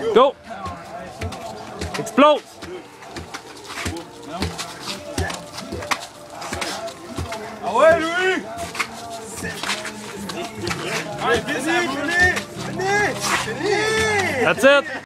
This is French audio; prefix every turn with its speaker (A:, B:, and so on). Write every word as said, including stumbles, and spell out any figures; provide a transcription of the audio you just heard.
A: Go! Explose!
B: Ah ouais, Louis! Allez, venez, venez! Venez! Venez!
A: That's it!